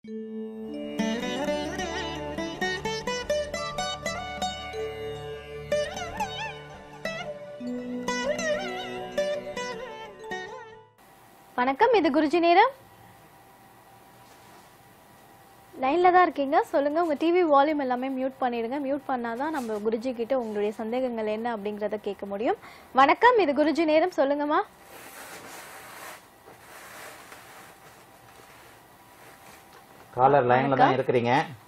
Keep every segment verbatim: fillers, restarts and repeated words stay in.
வணக்கம், இது குருஜி நேரம். லைன்ல தான் இருக்கீங்க, சொல்லுங்க. உங்க டிவி வால்யூம் எல்லாமே மியூட் பண்ணிடுங்க. மியூட் பண்ணாதான் நம்ம குருஜி கிட்ட உங்களுடைய சந்தேகங்கள் என்ன அப்படிங்கறத கேட்க முடியும். வணக்கம், இது குருஜி நேரம், சொல்லுங்கம்மா. காலர் லைன்ல தான் இருக்கிறீங்க.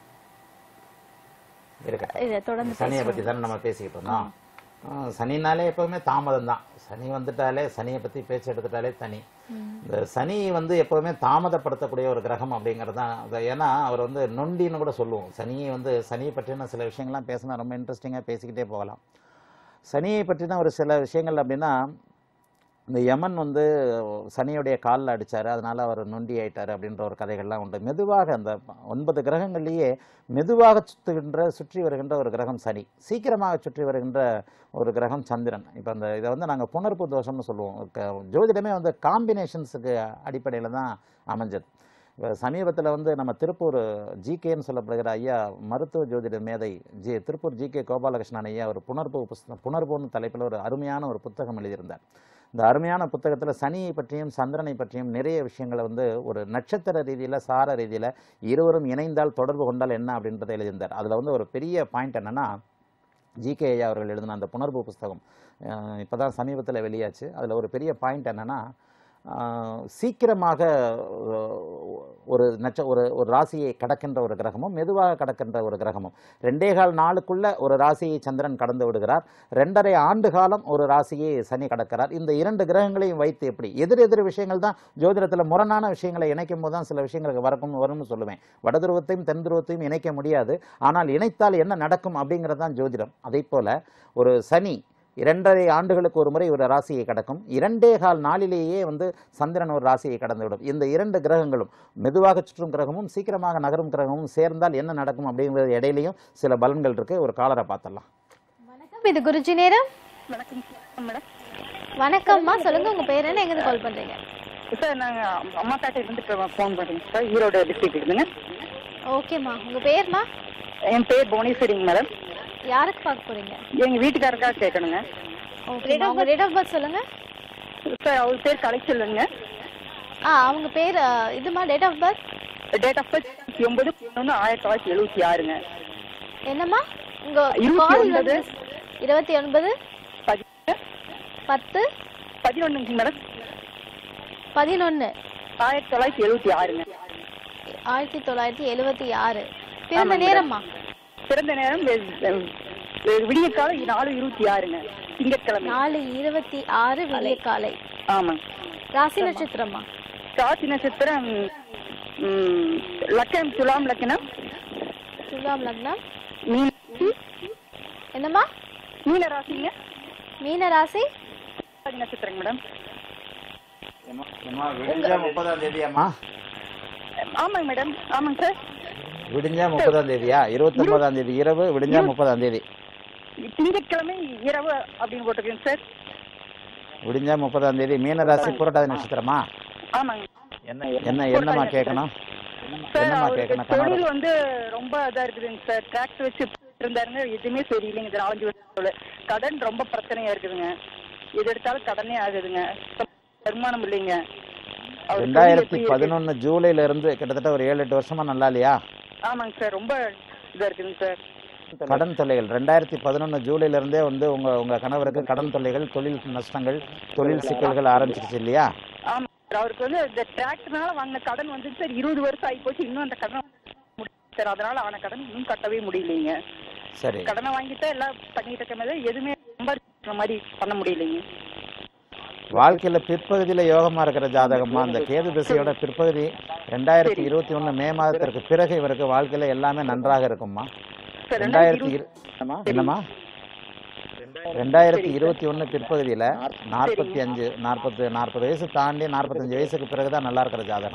இருக்கு. தொடர்ந்து சனியை பத்தி தானே நம்ம பேசிக்கிட்டு இருந்தோம். சனினாலே எப்பவுமே தாமதம் தான். சனி வந்துட்டாலே, சனியை பத்தி பேச்சு எடுத்துட்டாலே தனி. இந்த சனி வந்து எப்பவுமே தாமதப்படுத்தக்கூடிய ஒரு கிரகம் அப்படிங்கிறது தான். ஏன்னா அவர் வந்து நொண்டின்னு கூட சொல்லுவோம். சனியை வந்து சனியை பற்றின சில விஷயங்கள்லாம் பேசினா ரொம்ப இன்ட்ரெஸ்டிங்காக பேசிக்கிட்டே போகலாம். சனியை பற்றி தான் ஒரு சில விஷயங்கள் அப்படின்னா, இந்த யமன் வந்து சனியுடைய காலில் அடித்தார், அதனால் அவர் நொண்டி ஆயிட்டார் அப்படின்ற ஒரு கதைகள்லாம் உண்டு. மெதுவாக அந்த ஒன்பது கிரகங்கள்லேயே மெதுவாக சுற்றுகின்ற சுற்றி வருகின்ற ஒரு கிரகம் சனி. சீக்கிரமாக சுற்றி வருகின்ற ஒரு கிரகம் சந்திரன். இப்போ அந்த இதை வந்து நாங்கள் புணர்ப்பு தோஷம்னு சொல்லுவோம். ஜோதிடமே வந்து காம்பினேஷன்ஸுக்கு அடிப்படையில் தான் அமைஞ்சது. இப்போ சமீபத்தில் வந்து நம்ம திருப்பூர் ஜிகேன்னு சொல்லப்படுகிற ஐயா, மருத்துவ ஜோதிட மேதை ஜி திருப்பூர் ஜிகே கோபாலகிருஷ்ணன் ஐயா ஒரு புணர்ப்பு புஸ்தகம், புணர்ப்புன்னு தலைப்பில் ஒரு அருமையான ஒரு புத்தகம் எழுதியிருந்தார். இந்த அருமையான புத்தகத்தில் சனியை பற்றியும் சந்திரனை பற்றியும் நிறைய விஷயங்களை வந்து ஒரு நட்சத்திர ரீதியில், சார ரீதியில் இருவரும் இணைந்தால் தொடர்பு கொண்டால் என்ன அப்படின்றத எழுதியிருந்தார். அதில் வந்து ஒரு பெரிய பாயிண்ட் என்னென்னா, ஜிகே ஐயா அவர்கள் எழுதின அந்த புணர்வு புஸ்தகம் இப்போ தான் சமீபத்தில் வெளியாச்சு. அதில் ஒரு பெரிய பாயிண்ட் என்னென்னா, சீக்கிரமாக ஒரு நட்ச ஒரு ஒரு ராசியை கடக்கின்ற ஒரு கிரகமும், மெதுவாக கடக்கின்ற ஒரு கிரகமும். ரெண்டே கால் நாளுக்குள்ள ஒரு ராசியை சந்திரன் கடந்து விடுகிறார். ரெண்டரை ஆண்டு காலம் ஒரு ராசியை சனி கடக்கிறார். இந்த இரண்டு கிரகங்களையும் வைத்து எப்படி எதிர் எதிர் விஷயங்கள் தான் ஜோதிடத்தில் முரணான விஷயங்களை இணைக்கும் போது தான் சில விஷயங்களுக்கு வரக்கும் வரும்னு சொல்லுவேன். வடதுருவத்தையும் தென் துருவத்தையும் இணைக்க முடியாது, ஆனால் இணைத்தால் என்ன நடக்கும் அப்படிங்கிறது தான் ஜோதிடம். அதே போல ஒரு சனி இரண்டரை ஆண்டுகளுக்கு ஒரு முறை ஒரு ராசியை கடக்கும். இரண்டே கால் நாளிலேயே வந்து சந்திரன் ஒரு ராசியை கடந்துவிடும். இந்த இரண்டு கிரகங்களும், மெதுவாக சுற்றும் கிரகமும் சீக்கிரமாக நகரும் கிரகமும் சேர்ந்தால் என்ன நடக்கும் அப்படிங்கிறது இடையிலையும் சில பலன்கள் இருக்கு. ஒரு காலரை பார்த்துடலாம். வணக்கம், இது குருஜி நேரம். வணக்கம் மேடம். வணக்கம்மா, சொல்லுங்க. உங்க பேர் என்ன, எங்க கால் பண்றீங்க? சார் நாங்க அம்மா பேட்டை இருந்து ஃபோன் பண்றோங்க சார், ஈரோடு டிஸ்ட்ரிக்ட் இருக்குங்க. ஓகேம்மா, உங்க பேர்மா? என் பேர் புவனேஸ்வரிங்க மேடம். யாருக்கு பார்க்க போறீங்க? எங்க வீட்டுக்காரருக்காக கேட்கணுங்க. ஓகே, உங்க டேட் ஆஃப் பர்த் சொல்லுங்க. சார் அவர் பேர் கலைச்செல்வங்க. ஆ, அவங்க பேர் இதுமா date of birth? Date of birth ஒன்பது பதினொன்று ஆயிரத்தி தொள்ளாயிரத்தி எழுபத்தி ஆறுங்க. என்னம்மா உங்க இருபத்தி ஒன்பது இருபத்தி ஒன்பது பத்து பதினொன்னுங்க மேடம். பதினொன்னு ஆயிரத்தி தொள்ளாயிரத்தி எழுபத்தி ஆறுங்க. ஆயிரத்தி தொள்ளாயிரத்தி எழுபத்தி ஆறு. பிறந்த நேரம்மா? பிறந்த நேரம் விடிய காலை நாலு இருபத்தி ஆறுங்க, திங்கட்கிழமை. நாலு இருபத்தி ஆறு விடிய காலை. ஆமாங்க. ராசி நட்சத்திரமா? ராசி நட்சத்திரம் லக்கணம் துலாம் லக்கணம். துலாம் லக்னம். மீன. என்னம்மா? மீன ராசிங்க. மீன ராசி நட்சத்திரங்க மேடம். முப்பதாம் தேதியாமா? ஆமாங்க மேடம். ஆமாங்க சார். விடிஞ்சா முப்பதாம் தேதியா? இருபத்தி ஒன்பதாம் தேதி இரவு, விடிஞ்சா முப்பதாம் தேதி திங்கட்கிழமை இரவு அப்படின்னு போட்டிருக்கேன் சார். விடிஞ்சா முப்பதாம் தேதி. மீனராசி, புரட்டாதி நட்சத்திரமா? ஆமாங்க. என்ன என்ன என்னமா கேட்கணும்? என்னமா கேட்கணும்? தொழில் வந்து ரொம்ப இதா இருக்குதுங்க சார். டிராக்டர் வச்சு இருந்தாருங்க, எதுவுமே சரியில்லைங்க. இது நாலஞ்சு வருஷம் கடன் ரொம்ப பிரச்சனையா இருக்குதுங்க. எது எடுத்தாலும் கடனே ஆகுதுங்க, வருமானம் இல்லைங்க. ரெண்டாயிரத்தி பதினொன்னு ஜூலைல இருந்து கிட்டத்தட்ட ஒரு ஏழு எட்டு வருஷமா நல்லா இல்லையா? ஆமாங்க சார், ரொம்ப இதா இருக்குதுங்க சார். கடன் தொல்லைகள் ரெண்டாயிரத்தி பதினொன்னு ஜூலைல இருந்தே வந்து உங்க உங்க கணவருக்கு கடன் தொல்லைகள், தொழில் நஷ்டங்கள், தொழில் சிக்கல்கள் ஆரம்பிச்சிருச்சு இல்லையா? ஆமா சார். அவருக்கு வந்து இந்த டிராக்டர்னால வாங்கின கடன் வந்து சார் இருபது வருஷம் ஆகி போச்சு. இன்னும் அந்த கடன் சார், அதனால அவன கடன் இன்னும் கட்டவே முடியலைங்க. சரி, கடனை வாங்கிட்டா எல்லாம் பண்ணிட்டு இருக்க மாதிரி எதுவுமே சம்பாதிக்கிற மாதிரி பண்ண முடியலைங்க. வாழ்க்கையில பிற்பகுதியில யோகமா இருக்கிற ஜாதகமா அந்த கேது திசையோட பிற்பகுதி ரெண்டாயிரத்தி இருபத்தி ஒண்ணு மே மாதத்திற்கு பிறகு இவருக்கு வாழ்க்கையில எல்லாமே நன்றாக இருக்கும்மா. ரெண்டாயிரத்தி என்னமா ரெண்டாயிரத்தி இருபத்தி ஒண்ணு பிற்பகுதியில நாற்பத்தி அஞ்சு நாற்பது நாற்பது வயசு தாண்டி நாற்பத்தஞ்சு வயசுக்கு பிறகுதான் நல்லா இருக்கிற ஜாதகம்.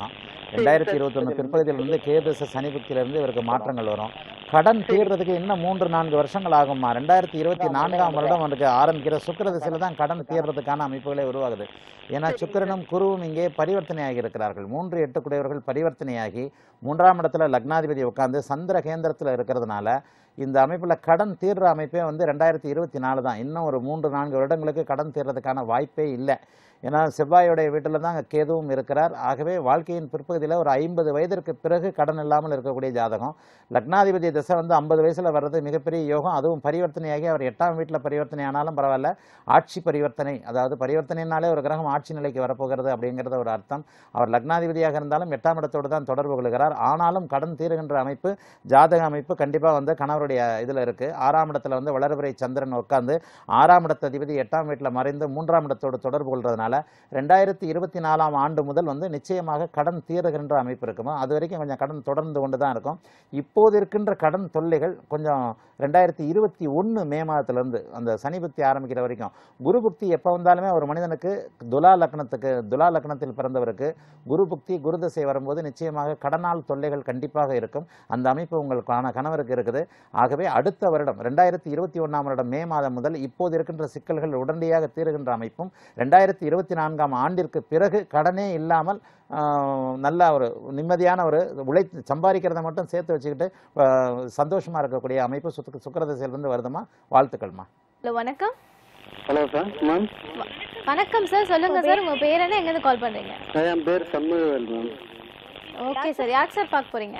ரெண்டாயிரத்தி இருபத்தொன்று பிற்பகுதியிலிருந்து கேதுச சனி புக்தியிலிருந்து இவருக்கு மாற்றங்கள் வரும். கடன் தீர்றதுக்கு இன்னும் மூன்று நான்கு வருஷங்கள் ஆகுமா. ரெண்டாயிரத்தி இருபத்தி நான்காம் வருடம் அவருக்கு ஆரம்பிக்கிற சுக்கிர திசையில தான் கடன் தீர்றதுக்கான அமைப்புகளே உருவாகுது. ஏன்னா சுக்கிரனும் குருவும் இங்கே பரிவர்த்தனையாகி இருக்கிறார்கள். மூன்று எட்டுக்குடையவர்கள் பரிவர்த்தனையாகி மூன்றாம் இடத்துல லக்னாதிபதி உட்கார்ந்து சந்திர கேந்திரத்தில் இருக்கிறதுனால இந்த அமைப்புல கடன் தீர்ற அமைப்பே வந்து ரெண்டாயிரத்தி இருபத்தி நாலு தான். இன்னும் ஒரு மூன்று நான்கு வருடங்களுக்கு கடன் தீர்றதுக்கான வாய்ப்பே இல்லை. ஏன்னா செவ்வாயுடைய வீட்டில் தான் கேதுவும் இருக்கிறார். ஆகவே வாழ்க்கையின் பிற்பகுதியில் ஒரு ஐம்பது வயதிற்கு பிறகு கடன் இல்லாமல் இருக்கக்கூடிய ஜாதகம். லக்னாதிபதி திசை வந்து ஐம்பது வயசுல வர்றது மிகப்பெரிய யோகம். அதுவும் பரிவர்த்தனையாகி அவர் எட்டாம் வீட்டில் பரிவர்த்தனை ஆனாலும் பரவாயில்ல, ஆட்சி பரிவர்த்தனை, அதாவது பரிவர்த்தனைனாலே ஒரு கிரகம் ஆட்சி நிலைக்கு வரப்போகிறது அப்படிங்கிறது ஒரு அர்த்தம். அவர் லக்னாதிபதியாக இருந்தாலும் எட்டாம் இடத்தோடு தான் தொடர்பு கொள்கிறார். ஆனாலும் கடன் தீருகின்ற அமைப்பு ஜாதக அமைப்பு கண்டிப்பாக வந்து கணவருடைய இதில் இருக்கு. ஆறாம் இடத்துல வந்து வளர்பிறை சந்திரன் உட்கார்ந்து ஆறாம் இடத்த அதிபதி எட்டாம் வீட்டில் மறைந்து மூன்றாம் இடத்தோடு தொடர்பு கொள்றதுனால ரெண்டாயிரத்தி இருபத்தி நாலாம் ஆண்டு முதல் வந்து நிச்சயமாக கடன் தீருகின்ற அமைப்பு இருக்குமோ. அது வரைக்கும் கொஞ்சம் கடன் தொடர்ந்து கொண்டு தான் இருக்கும். இப்போது இருக்கின்ற கடன் தொல்லைகள் கொஞ்சம் ரெண்டாயிரத்தி இருபத்தி ஒன்று மே மாதத்திலிருந்து அந்த சனி புக்தி ஆரம்பிக்கிற வரைக்கும். குரு புக்தி எப்போ வந்தாலுமே ஒரு மனிதனுக்கு துலா லக்னத்துக்கு துலா லக்னத்தில் பிறந்தவருக்கு குரு புக்தி குரு தசை வரும்போது நிச்சயமாக கடனால் தொல்லைகள் கண்டிப்பாக இருக்கும். அந்த அமைப்பு உங்களுக்கான கணவருக்கு இருக்குது. ஆகவே அடுத்த வருடம் ரெண்டாயிரத்தி இருபத்தி ஒன்றாம் வருடம் மே மாதம் முதல் இப்போது இருக்கின்ற சிக்கல்கள் உடனடியாக தீருகின்ற அமைப்பும், ரெண்டாயிரத்தி இருபத்தி நான்காம் ஆண்டிற்கு பிறகு கடனே இல்லாமல் நல்ல ஒரு நிம்மதியான ஒரு உழை சம்பாதிக்கிறத மட்டும் சேர்த்து வச்சுக்கிட்டு சந்தோஷமா இருக்கக்கூடிய அமைப்பு சுக்கு சுக்கிர திசையிலிருந்து வருதுமா. வாழ்த்துக்கள்மா. ஹலோ வணக்கம். Hello sir ma'am. வணக்கம் சார், சொல்லுங்க சார், உங்க பேர் என்ன, எங்கேருந்து கால் பண்றீங்க? என் பேர் சண்முகவேல் மேம். ஓகே சார், யார் சார் பார்க்க போறீங்க?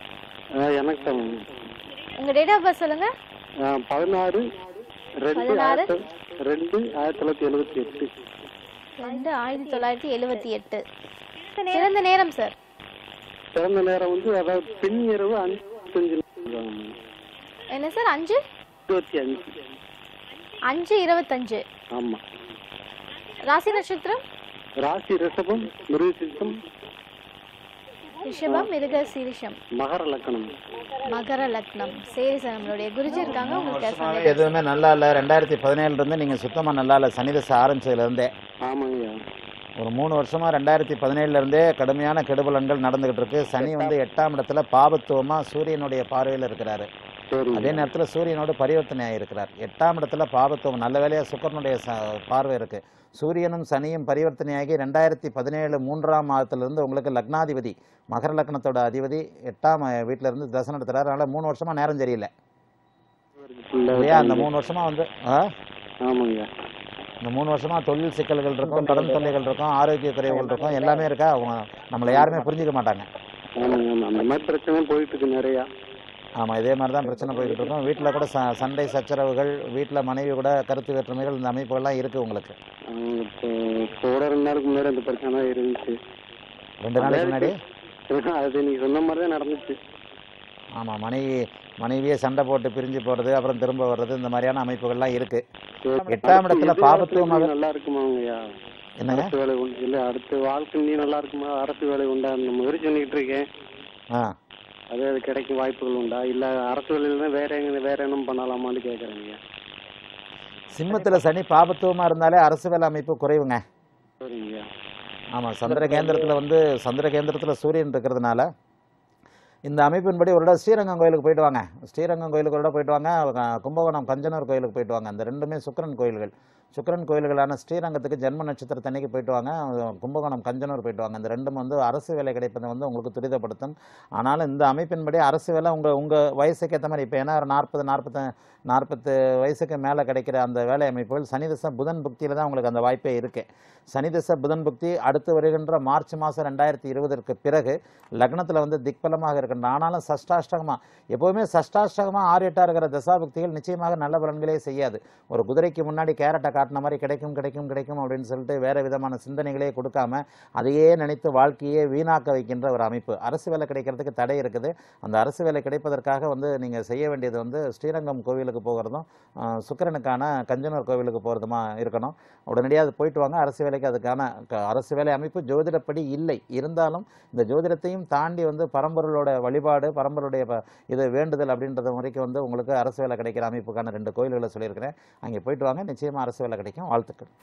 எனக்கு தான் மேம். உங்க டேட் ஆஃப் பர்த் சொல்லுங்க. பதினாறு ரெண்டு பதினாறு ரெண்டு ஆயிரத்தி தொள்ளாயிரத்தி எழுபத்தி எட்டு ரெண்டு ஆயிரத்தி தொள்ளாயிரத்தி எழுபத்தி எட்டு சிறந்த நேரம் சார்? பிறந்த நேரம் வந்து அதாவது பின் இரவு அஞ்சு. என்ன சார்? அஞ்சு இருபத்தி அஞ்சு அஞ்சு இருபத்தஞ்சு. ஆமா. ராசி நட்சத்திரம்? ராசி ரிஷபம் மிருகசீரிஷம். ரிஷபம் மிருக சீரிஷம். மகர லக்னம். மகர லக்னம். சரி சார், நம்மளுடைய குருஜி இருக்காங்க, உங்களுக்கு எதுவுமே நல்லா இல்லை. ரெண்டாயிரத்தி பதினேழுல இருந்து நீங்க சுத்தமா நல்லா இல்லை. சனி தசை ஆரம்பிச்சதுல இருந்தே ஆமாங்கய்யா. ஒரு மூணு வருஷமா ரெண்டாயிரத்தி பதினேழுல இருந்தே கடுமையான கெடுபலன்கள் நடந்துகிட்டு இருக்கு. சனி வந்து எட்டாம் இடத்துல பாபத்துவமா சூரியனுடைய பார்வையில் இருக்கிறாரு. அதே நேரத்துல சூரியனோடு பரிவர்த்தனை ஆகியிருக்கிறார். எட்டாம் இடத்துல பாபத்துவம், நல்ல வேலையா சுக்கரனுடைய பார்வை இருக்கு. சூரியனும் சனியும் பரிவர்த்தனையாகி ரெண்டாயிரத்தி பதினேழு மூன்றாம் மாதத்திலிருந்து உங்களுக்கு லக்னாதிபதி மகர லக்னத்தோட அதிபதி எட்டாம் வீட்டில இருந்து தசை நடத்துறாரு. அதனால மூணு வருஷமா நேரம் சரியில்லை. அந்த மூணு வருஷமா வந்து இந்த மூணு வருஷமா தொழில் சிக்கல்கள் இருக்கும், கடன் தொல்லைகள் இருக்கும், ஆரோக்கிய குறைவுகள் இருக்கும், எல்லாமே இருக்கா. அவங்க நம்மளை யாருமே புரிஞ்சுக்க மாட்டாங்க. அந்த மாதிரி பிரச்சனை போயிட்டு இருக்கு நிறையா. ஆமாம், இதே மாதிரி தான் பிரச்சனை போய்கிட்டு இருக்கும். வீட்டில் கூட ச சண்டை சச்சரவுகள், வீட்டில் மனைவி கூட கருத்து வேற்றுமைகள், இந்த அமைப்புகள்லாம் இருக்குது உங்களுக்கு. இப்போ ரெண்டு நாளுக்கு முன்னாடி அந்த பிரச்சனை இருந்துச்சு. ரெண்டு நாளைக்கு முன்னாடி அது நீங்கள் சொன்ன மாதிரி தான் நடந்துச்சு. ஆமாம், மனைவி மனைவியே சண்டை போட்டு பிரிஞ்சு போகிறது, அப்புறம் திரும்ப வர்றது, இந்த மாதிரியான அமைப்புகள்லாம் இருக்குது. எட்டாம் இடத்துல பாபத்துவமாக நல்லா இருக்குமாங்கய்யா? என்னங்க வேலை உண்டு இல்லை? அடுத்த வாழ்க்கை நீ நல்லா இருக்குமா? அரசு வேலை உண்டா? அந்த மாதிரி சொல்லிக்கிட்டு இருக்கேன். ஆ, அது அது கிடைக்கும் வாய்ப்புகள் உண்டா? இல்லை அரசு வேலையில் தான் வேற எங்க வேற என்ன பண்ணலாமான்னு கேட்குறேங்க. சிம்மத்தில் சனி பாபத்துவமாக இருந்தாலே அரசு வேலை அமைப்பு குறைவுங்க. சரிங்க. ஆமாம், சந்திர கேந்திரத்தில் வந்து சந்திர கேந்திரத்தில் சூரியன் இருக்கிறதுனால இந்த அமைப்பின்படி ஒரு இடம் ஸ்ரீரங்கம் கோயிலுக்கு போயிட்டு வாங்க. ஸ்ரீரங்கம் கோயிலுக்கு ஒரு இடம் போயிட்டு வாங்க. கும்பகோணம் கஞ்சனூர் கோயிலுக்கு போயிட்டு வாங்க. அந்த ரெண்டுமே சுக்கிரன் கோயில்கள். சுக்கிரன் கோயில்களான ஸ்ரீரங்கத்துக்கு ஜென்ம நட்சத்திரத்தன்னைக்கு போயிட்டு வாங்க. கும்பகோணம் கஞ்சனூர் போயிட்டு வாங்க. இந்த ரெண்டும் வந்து அரசு வேலை கிடைப்பதை வந்து உங்களுக்கு துரிதப்படுத்தும். ஆனாலும் இந்த அமைப்பின்படி அரசு வேலை உங்கள் உங்கள் வயசுக்கு ஏற்ற மாதிரி இப்போ ஏன்னா ஒரு நாற்பது நாற்பத்த நாற்பத்து வயசுக்கு மேலே கிடைக்கிற அந்த வேலை அமைப்புகள் சனி தசை புதன் புக்தியில் தான் உங்களுக்கு அந்த வாய்ப்பே இருக்குது. சனி தசை புதன் புக்தி அடுத்து வருகின்ற மார்ச் மாதம் ரெண்டாயிரத்தி இருபதற்கு பிறகு லக்னத்தில் வந்து திக்பலமாக இருக்கின்ற, ஆனாலும் சஷ்டாஷ்டகமாக எப்போவுமே சஷ்டாஷ்டகமாக ஆறு எட்டாக இருக்கிற தசா புக்திகள் நிச்சயமாக நல்ல பலன்களே செய்யாது. ஒரு குதிரைக்கு முன்னாடி கேரட்டை காட்டின மாதிரி கிடைக்கும் கிடைக்கும் கிடைக்கும் அப்படின்னு சொல்லிட்டு வேறு விதமான சிந்தனைகளே கொடுக்காம அதையே நினைத்து வாழ்க்கையே வீணாக்க வைக்கின்ற ஒரு அமைப்பு. அரசு வேலை கிடைக்கிறதுக்கு தடை இருக்குது. அந்த அரசு வேலை கிடைப்பதற்காக வந்து நீங்கள் செய்ய வேண்டியது வந்து ஸ்ரீரங்கம் கோவிலுக்கு போகிறதும் சுக்கிரனுக்கான கஞ்சனூர் கோவிலுக்கு போகிறதுமா இருக்கணும். உடனடியாக அது போயிட்டு வாங்க. அரசு வேலைக்கு அதுக்கான அரசு வேலை அமைப்பு ஜோதிடப்படி இல்லை, இருந்தாலும் இந்த ஜோதிடத்தையும் தாண்டி வந்து பரம்பொருளோட வழிபாடு, பரம்பருடைய இது வேண்டுதல் அப்படின்றது வரைக்கும் வந்து உங்களுக்கு அரசு வேலை கிடைக்கிற அமைப்புக்கான ரெண்டு கோயில்களை சொல்லியிருக்கிறேன். அங்கே போயிட்டு வாங்க, நிச்சயமாக அரசு வேலை கிடைக்கும். வாழ்த்துக்கள்.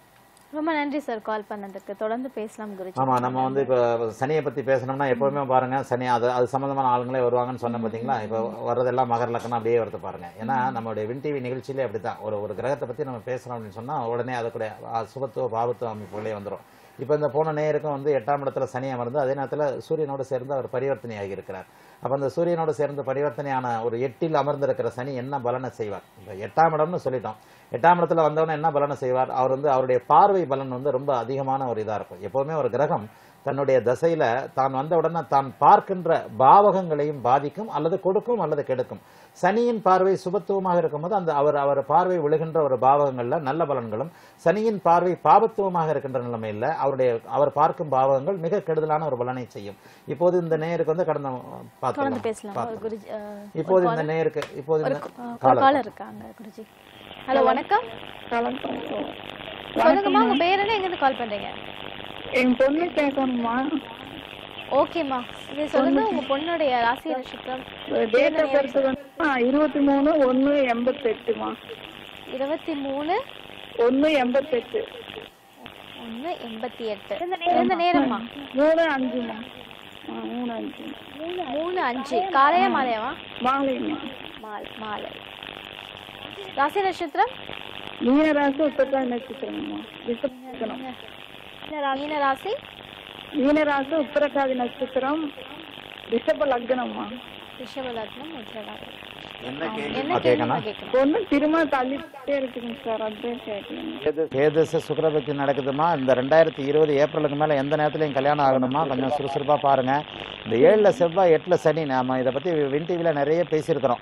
ரொம்ப நன்றி சார் கால் பண்ணதுக்கு. தொடர்ந்து பேசலாம் குருஜி. ஆமா, நம்ம வந்து இப்போ சனியை பத்தி பேசணும்னா எப்பவுமே பாருங்க, சனி அது அது சம்பந்தமான ஆளுங்களே வருவாங்கன்னு சொன்ன பார்த்தீங்களா. இப்போ வர்றதெல்லாம் மகர லக்னம் அப்படியே வருது பாருங்க. ஏன்னா நம்மளுடைய வின் டிவி நிகழ்ச்சியிலே அப்படித்தான் ஒரு ஒரு கிரகத்தை பத்தி நம்ம பேசுறோம் அப்படின்னு சொன்னா உடனே அதுக்குடைய சுபத்துவ பாவத்துவ அமைப்புகளே வந்துடும். இப்போ இந்த போன நேருக்கும் வந்து எட்டாம் இடத்துல சனி அமர்ந்து அதே நேரத்தில் சூரியனோடு சேர்ந்து அவர் பரிவர்த்தனை ஆகியிருக்கிறார். அப்போ அந்த சூரியனோடு சேர்ந்து பரிவர்த்தனையான ஒரு எட்டில் அமர்ந்திருக்கிற சனி என்ன பலனை செய்வார்? இப்போ எட்டாம் இடம்னு சொல்லிட்டோம். எட்டாம் இடத்துல வந்தவொடனே என்ன பலனை செய்வார்? அவர் வந்து அவருடைய பார்வை பலன் வந்து ரொம்ப அதிகமான ஒரு இதாக இருக்கும். எப்பவுமே ஒரு கிரகம் தன்னுடைய தசையில தான் வந்த உடனே தான் பார்க்கின்ற பாவகங்களையும் பாதிக்கும், அல்லது கொடுக்கும் அல்லது கெடுக்கும். சனியின் பார்வை சுபத்துவமாக இருக்கும்போது அந்த அவர் அவர் பார்வை விழுகின்ற ஒரு பாவகங்கள்ல நல்ல பலன்களும், சனியின் பார்வை பாபத்துவமாக இருக்கின்ற நிலைமையில் அவருடைய அவர் பார்க்கும் பாவகங்கள் மிக கெடுதலான ஒரு பலனை செய்யும். இப்போது இந்த நேருக்கு வந்து கடந்த தொடர்ந்து பேசலாம் குருஜி. இப்போது இந்த நேருக்கு இப்போது இந்த காலர் இருக்காங்க குருஜி. ஹலோ வணக்கம். சொல்லுங்கம்மா, உங்க பேர் என்ன, எங்க இருந்து கால் பண்றீங்க? என் பொண்ணு கேட்கணுமா? ஓகேம்மா, இது சொல்லுங்க. உங்க பொண்ணுடைய ராசி நட்சத்திரம் டேட் ஆஃப் பர்த் வந்து இருபத்தி மூணு ஒன்று எண்பத்தெட்டுமா. இருபத்தி மூணு ஒன்று எண்பத்தெட்டு. ஒன்று எண்பத்தி எட்டு. இந்த நேரம்மா? மூணு அஞ்சுமா. மூணு அஞ்சு. மூணு அஞ்சு. காலையா மாலையாவா? மாலைமா. மாலை. மாலை. ராசி நட்சத்திரம் மீன ராசி உத்தரகாதி நட்சத்திரமா. மீன ராசி. மீன ராசி உத்தரகாதி நட்சத்திரம் ரிஷப லக்னமா. ரிஷப லக்னம் உத்தரகாதி. என்ன என்ன கேட்கணும்? கேட்கணும்? பொண்ணு திரும்ப தள்ளிட்டே இருக்குங்க சார், அதுதான் கேட்கணும். கேதுச சுக்கிரபக்தி நடக்குதுமா. இந்த ரெண்டாயிரத்தி இருபது ஏப்ரலுக்கு மேல எந்த நேரத்திலையும் கல்யாணம் ஆகணுமா? கொஞ்சம் சுறுசுறுப்பா பாருங்க. இந்த ஏழுல செவ்வாய் எட்டுல சனி, நாம இதை பத்தி வின் டிவில நிறைய பேசியிருக்கிறோம்.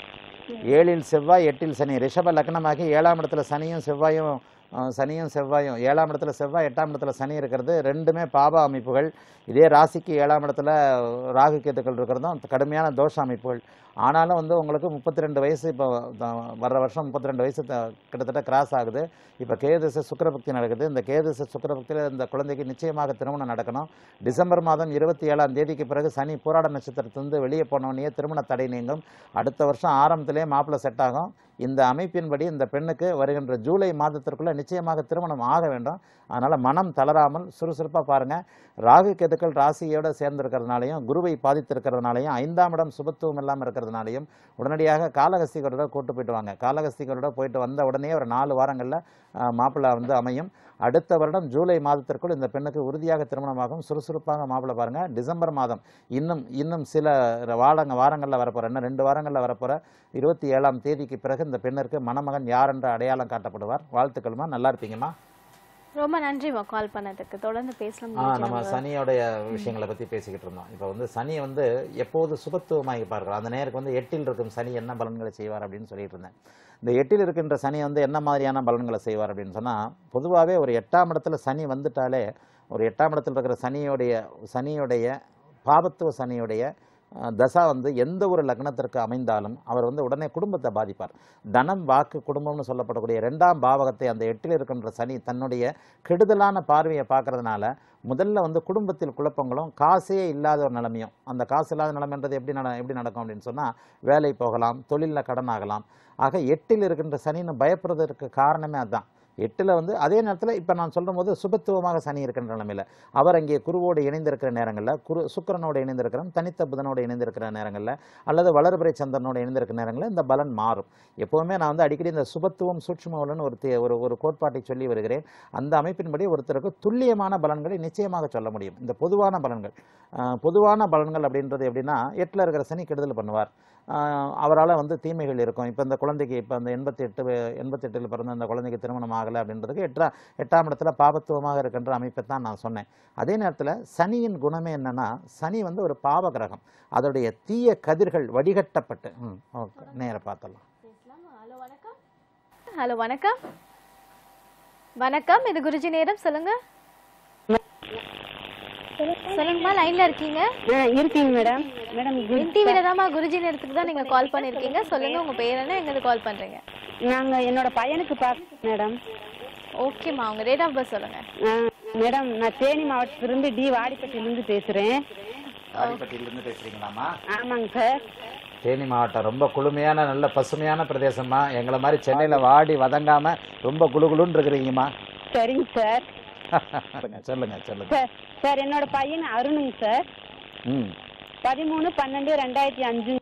ஏழில் செவ்வாய் எட்டில் சனி, ரிஷப லக்னமாகி ஏழாம் இடத்துல சனியும் செவ்வாயும் சனியும் செவ்வாயும் ஏழாம் இடத்துல செவ்வாய் எட்டாம் இடத்துல சனி இருக்கிறது ரெண்டுமே பாப அமைப்புகள். இதே ராசிக்கு ஏழாம் இடத்துல ராகு கேத்துக்கள் இருக்கிறதும் கடுமையான தோஷ அமைப்புகள். ஆனாலும் வந்து உங்களுக்கு முப்பத்தி ரெண்டு வயசு இப்போ வர்ற வருஷம் முப்பத்தி ரெண்டு வயசு கிட்டத்தட்ட கிராஸ் ஆகுது. இப்போ கேதுச சுக்கிரபக்தி நடக்குது. இந்த கேதுச சுக்கிரபக்தியில் இந்த குழந்தைக்கு நிச்சயமாக திருமணம் நடக்கணும். டிசம்பர் மாதம் இருபத்தி ஏழாம் தேதிக்கு பிறகு சனி பூராட நட்சத்திரத்திலிருந்து வெளியே போனவனையே திருமண தடை நீங்கும். அடுத்த வருஷம் ஆரம்பத்திலே மாப்பிள்ளை செட் ஆகும். இந்த அமைப்பின்படி இந்த பெண்ணுக்கு வருகின்ற ஜூலை மாதத்திற்குள்ள நிச்சயமாக திருமணம் ஆக வேண்டும். அதனால மனம் தளராமல் சுறுசுறுப்பாக பாருங்க. ராகு கேதுக்கள் ராசியோட சேர்ந்திருக்கிறதுனாலையும் குருவை பாதித்திருக்கிறதுனாலையும் ஐந்தாம் இடம் சுபத்துவம் இல்லாமல் இருக்கிறதுனாலையும் உடனடியாக காலகஸ்திகரோட கூட்டு போயிட்டு வாங்க. காலகஸ்திகரோட போயிட்டு வந்த உடனே ஒரு நாலு வாரங்களில் மாப்பிள்ளை வந்து அமையும். அடுத்த வருடம் ஜூலை மாதத்திற்குள் இந்த பெண்ணுக்கு உறுதியாக திருமணமாகும். சுறுசுறுப்பாக மாப்பிள்ளை பாருங்க. டிசம்பர் மாதம் இன்னும் இன்னும் சில வாரங்க வாரங்களில் வரப்போற இன்னும் ரெண்டு வாரங்களில் வரப்போற இருபத்தி ஏழாம் தேதிக்கு பிறகு இந்த பெண்ணிற்கு மணமகன் யார் என்ற அடையாளம் காட்டப்படுவார். வாழ்த்துக்கள்மா, நல்லா இருப்பீங்கம்மா. ரொம்ப நன்றிமா கால் பண்ணதுக்கு. தொடர்ந்து பேசலாம். நம்ம சனியோடைய விஷயங்களை பத்தி பேசிக்கிட்டு இருந்தோம். இப்போ வந்து சனி வந்து எப்போது சுபத்துவமாகி பார்க்கிறோம். அந்த நேருக்கு வந்து எட்டில் இருக்கும் சனி என்ன பலன்களை செய்வார் அப்படின்னு சொல்லிட்டு இருந்தேன். இந்த எட்டில் இருக்கின்ற சனி வந்து என்ன மாதிரியான பலன்களை செய்வார் அப்படின்னு சொன்னால், பொதுவாகவே ஒரு எட்டாம் இடத்துல சனி வந்துட்டாலே ஒரு எட்டாம் இடத்துல இருக்கிற சனியோடைய சனியுடைய பாபத்துவ சனியுடைய தசா வந்து எந்த ஒரு லக்னத்திற்கு அமைந்தாலும் அவர் வந்து உடனே குடும்பத்தை பாதிப்பார். தனம் வாக்கு குடும்பம்னு சொல்லப்படக்கூடிய ரெண்டாம் பாவகத்தை அந்த எட்டில் இருக்கின்ற சனி தன்னுடைய கெடுதலான பார்வையை பார்க்கறதுனால முதல்ல வந்து குடும்பத்தில் குழப்பங்களும் காசே இல்லாத ஒரு நிலைமையும். அந்த காசு இல்லாத நிலைமைன்றது எப்படி நட எப்படி நடக்கும் அப்படின்னு சொன்னால், வேலை போகலாம், தொழிலில் கடன் ஆகலாம். ஆக எட்டில் இருக்கின்ற சனின்னு பயப்படுறதற்கு காரணமே அதுதான். எட்டில் வந்து அதே நேரத்தில் இப்போ நான் சொல்லும் போது சுபத்துவமாக சனி இருக்கின்ற நிலைமையில் அவர் அங்கே குருவோடு இணைந்திருக்கிற நேரங்களில், குரு சுக்கிரனோடு இணைந்திருக்கிறோம், தனித்த புதனோடு இணைந்திருக்கிற நேரங்களில் அல்லது வளர்பிறை சந்திரனோடு இணைந்திருக்கிற நேரங்களில் இந்த பலன் மாறும். எப்போவுமே நான் வந்து அடிக்கடி இந்த சுபத்துவம் சூட்சுமவலன்னு ஒரு ஒரு ஒரு கோட்பாட்டை சொல்லி வருகிறேன். அந்த அமைப்பின்படி ஒருத்தருக்கு துல்லியமான பலன்களை நிச்சயமாக சொல்ல முடியும். இந்த பொதுவான பலன்கள் பொதுவான பலன்கள் அப்படின்றது எப்படின்னா, எட்டில் இருக்கிற சனி கெடுதல் பண்ணுவார், அவரால் வந்து தீமைகள் இருக்கும். இப்போ இந்த குழந்தைக்கு இப்போ இந்த எண்பத்தி எட்டு எண்பத்தி எட்டில் பிறந்த அந்த குழந்தைக்கு திருமணம் ஆகலை அப்படின்றதுக்கு எட்டா எட்டாம் இடத்துல பாபத்துவமாக இருக்கின்ற அமைப்பை தான் நான் சொன்னேன். அதே நேரத்தில் சனியின் குணமே என்னன்னா, சனி வந்து ஒரு பாவ கிரகம். அதோடைய தீய கதிர்கள் வடிகட்டப்பட்டு ம் ஓகே நேர பார்த்தலாம். ஹலோ வணக்கம். ஹலோ வணக்கம். வணக்கம், இது குருஜி நேரம். சொல்லுங்க சொல்லுங்கம்மா, லைன்ல இருக்கீங்க? இருக்கீங்க மேடம். மேடம் டிவில தான்மா குருஜி நேரத்துக்கு தான் நீங்க கால் பண்ணிருக்கீங்க. சொல்லுங்க உங்க பேர் என்ன, எங்க இருந்து கால் பண்றீங்க? நாங்க என்னோட பையனுக்கு பார்க்க மேடம். ஓகேம்மா, உங்க டேட் ஆஃப் பர்த் சொல்லுங்க. மேடம் நான் தேனி மாவட்டத்திலிருந்து டி வாடிப்பட்டியிலிருந்து பேசுறேன். வாடிப்பட்டியிலிருந்து பேசுறீங்களாமா? ஆமாங்க சார். தேனி மாவட்டம் ரொம்ப குளுமையான நல்ல பசுமையான பிரதேசமா. எங்களை மாதிரி சென்னையில் வாடி வதங்காம ரொம்ப குளுகுளுன்னு இருக்கிறீங்கம்மா. சரிங்க சார். சொல்லுங்க சொல்லுங்க. சார் சார் என்னோட பையன் அருணுங்க சார். ம் பதிமூணு பன்னெண்டு ரெண்டாயிரத்தி அஞ்சு.